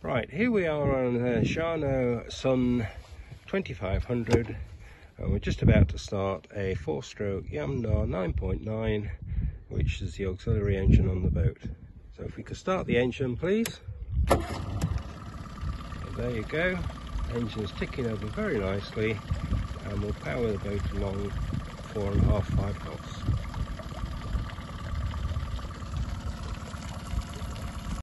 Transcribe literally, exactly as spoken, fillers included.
Right, here we are on uh, Jeanneau Sun twenty-five hundred, and we're just about to start a four-stroke Jeanneau nine point nine, which is the auxiliary engine on the boat. So if we could start the engine, please. So there you go, engine's ticking over very nicely, and we'll power the boat along four and a half, five knots.